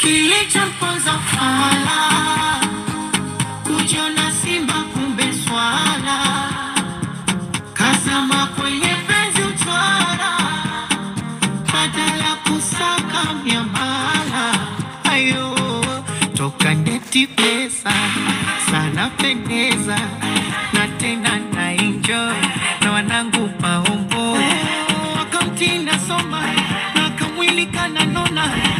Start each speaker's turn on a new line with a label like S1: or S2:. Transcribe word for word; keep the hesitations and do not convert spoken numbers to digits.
S1: Kilichomponza fala, kujiona simba kumbe swala, kazama kwenye penzi utwala, badala kusaka miamala. Ayo, toka neti pesa, sana pendeza, na tena na enjoy, na wanangu maombo. Wakamtina soma, na kamwili kana nona,